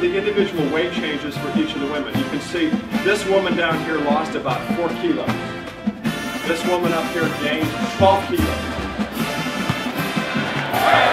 the individual weight changes for each of the women. You can see this woman down here lost about 4 kilos. This woman up here gained 12 kilos.